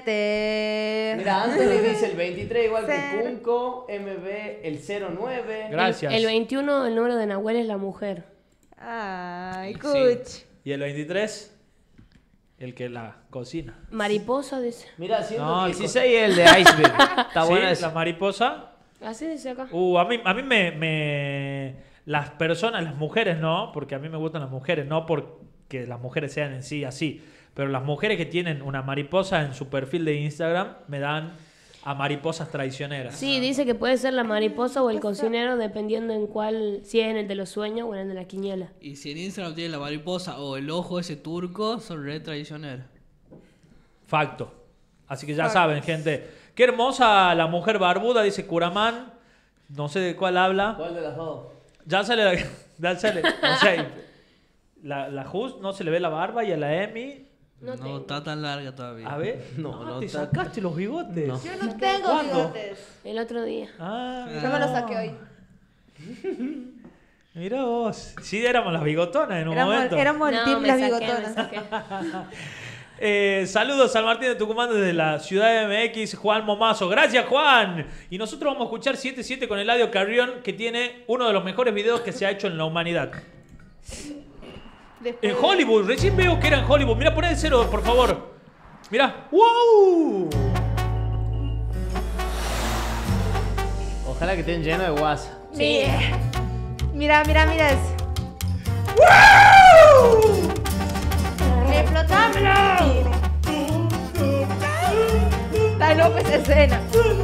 7. Mira, Anthony dice el 23 igual que Cero. Kunko, MB el 09. Gracias. El 21, el número de Nahuel es la mujer. Ay, Sí. cuch. Y el 23, el que la cocina. Mariposa dice. Mira, siento No, que el 16 es el de Iceberg. Está Sí, buena la esa. mariposa. Así dice acá. A mí las personas, las mujeres no, porque a mí me gustan las mujeres, no porque las mujeres sean en sí así, pero las mujeres que tienen una mariposa en su perfil de Instagram me dan a mariposas traicioneras. Sí, dice que puede ser la mariposa o el cocinero dependiendo en cuál, si es en el de los sueños o en el de la quiniela. Y si en Instagram tiene la mariposa o el ojo ese turco, son re traicioneros. Facto. Así que ya saben, gente. Qué hermosa la mujer barbuda, dice Curamán. No sé de cuál habla. ¿Cuál de las dos? Ya sale ya sale. O sea, la Just no se le ve la barba y a la Emi. No está tan larga todavía. A ver. No te está- sacaste los bigotes. No. Yo no tengo ¿Cuándo? bigotes. El otro día. Ah, Yo me lo saqué hoy. mira vos. Sí, éramos las bigotonas en un momento. Éramos el No, team me las saqué, me bigotonas. saqué. Saludos al Martín de Tucumán desde la ciudad de MX, Juan Momazo. Gracias, Juan. Y nosotros vamos a escuchar 7-7 con Eladio Carrión, que tiene uno de los mejores videos que se ha hecho en la humanidad. Después En Hollywood, recién veo que era en Hollywood. Mira, poné el cero, por favor. Mira, ¡wow! Ojalá que estén llenos de guasa. Sí. Mira eso. ¡Explotámelo! Dai López escena.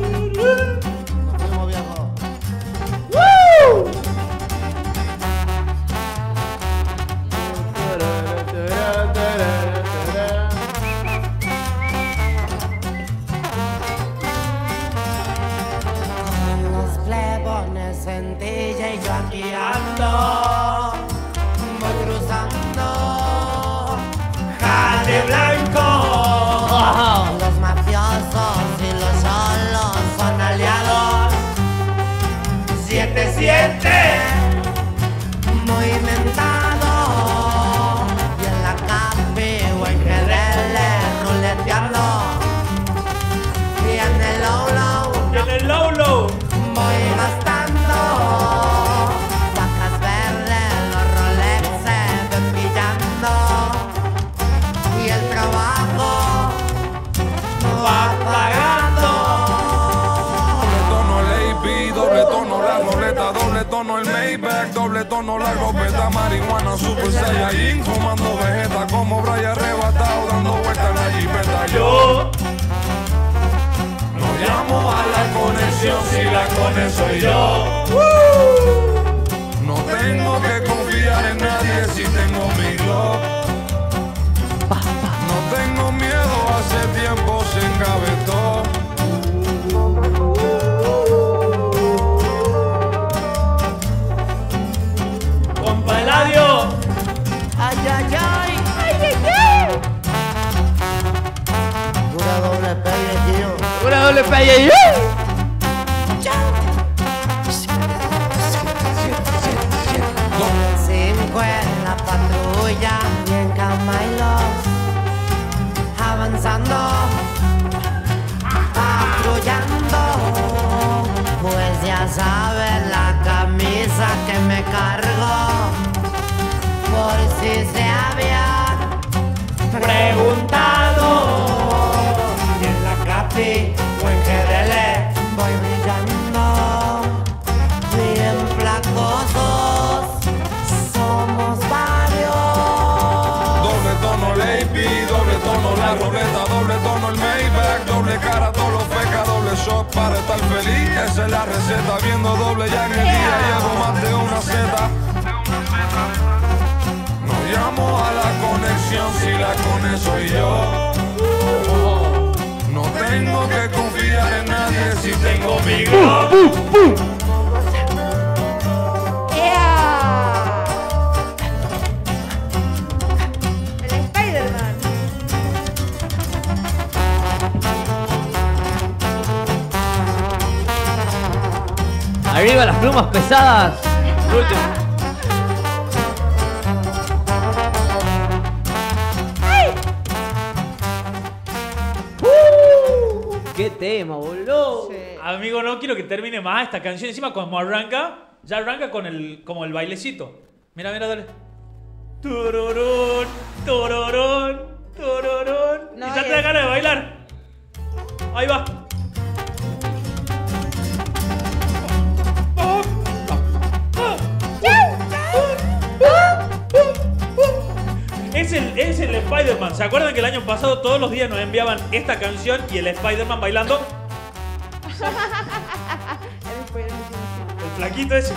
Los plebones en DJ yo aquí ando, voy cruzando Jale Blanco. Los mafiosos y los solos son aliados. 7-7 muy mentado. Y en la capi o en GDL ruleteando. Y en el low En el low low. voy gastando vacas verdes, los Rolex se ven brillando y el trabajo va pagando. Doble tono el AP, doble tono la roleta, doble tono el Maybach, doble tono la ropeta, marihuana, super saiyajin, fumando vegeta como Brian arrebatado, dando vueltas en la jipeta. Yo no llamo a la conexión si la conexión soy yo. No tengo que confiar en nadie si tengo mi Glock. No tengo miedo, hace tiempo se engavetó. Compa Eladio. Ay, ay, ay, pura doble pegue, tío. Una doble playa y Cinco en la patrulla y en Camailos avanzando, patrullando. Pues ya saben la camisa que me cargo, por si se habían preguntado. Y en la capi o en GDL voy brillando, bien placosos, somos varios. Doble tono el AP, doble tono la roleta, doble tono el Maybach, doble cara, todos los fecas, doble shot para estar feliz. Esa es la receta, viendo doble ya en el día, llevo más de una Z. No llamo a la conexión si la conexión soy yo. No tengo que confiar en nadie si tengo mi Glock. ¡Ea! El Spider-Man. Arriba las plumas pesadas. Último. ¡Ay! qué tema, boludo. Sí. Amigo, no quiero que termine más esta canción. Encima, como arranca, ya arranca con como el bailecito. Mira, mira, dale. Tururún, tururún, tururún. No, y ya te es- da ganas de bailar. Ahí va. Es el Spider-Man. ¿Se acuerdan que el año pasado todos los días nos enviaban esta canción y el Spider-Man bailando? El spoiler me hicieron así. El flaquito ese.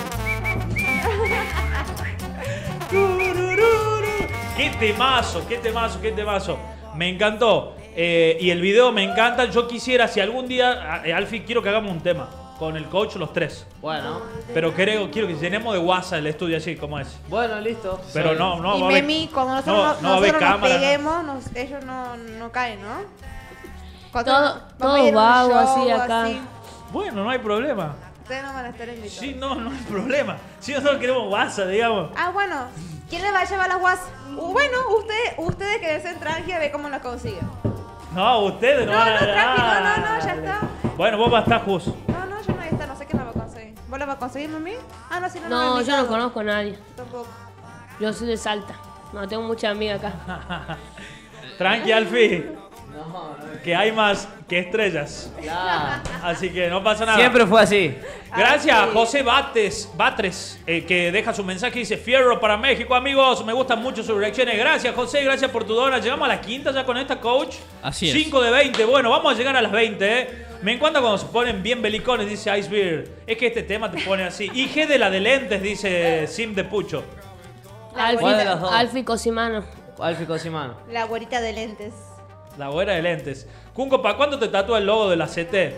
Qué temazo, qué temazo, qué temazo. Me encantó. Y el video me encanta. Yo quisiera, si algún día, Alfie, quiero que hagamos un tema con el coach los tres. Bueno, Pero quiero que llenemos de WhatsApp el estudio así como es. bueno, listo. Pero no Y va a haber- Memi, cuando nosotros, no va a haber nosotros nos cámara, ¿no? peguemos, ellos no caen, ¿no? Cuando Todo- vamos todo a ir a un vago show así o acá. así, Bueno, no hay problema. ustedes no van a estar invitados. Sí, no hay problema. Si nosotros queremos WhatsApp, digamos. Ah, bueno. ¿Quién le va a llevar las guas? Bueno, ustedes que deseen tranqui a ver cómo las consiguen. No, ustedes no No, van a... no, tranqui, no, Ah, ya está. Bueno, vos vas a estar Jus. No, yo no voy a estar, no sé quién la va a conseguir. ¿Vos la vas a conseguir, mami? Ah, no, si no, me No, han yo no invitado. conozco a nadie. Tampoco. Yo soy de Salta. No, tengo muchas amigas acá. Tranqui, Alfie. Que hay más que estrellas. Claro. Así que no pasa nada. Siempre fue así. Gracias a sí. José Batres, que deja su mensaje y dice: Fierro para México, amigos. Me gustan mucho sus reacciones. Gracias, José. Gracias por tu dona. Llegamos a la quinta ya con esta, coach. Así es. 5 de 20. Bueno, vamos a llegar a las 20, ¿eh? Me encanta cuando se ponen bien belicones, dice Icebeard. Es que este tema te pone así. Y G de la de lentes, dice Sim de Pucho. ¿Cuál de las dos? Alfie Cosimano. Alfie Cosimano. La güerita de lentes. La güera de lentes. Kunko, ¿para cuándo te tatúa el logo de la CT?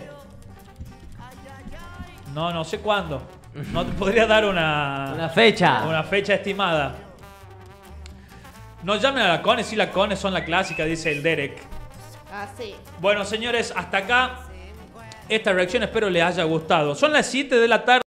No sé cuándo. No te podría dar Una fecha. una fecha estimada. No llamen a la Cone, si la Cone son la clásica, dice el Derek. Ah, sí. Bueno, señores, hasta acá esta reacción espero les haya gustado. Son las 7 de la tarde.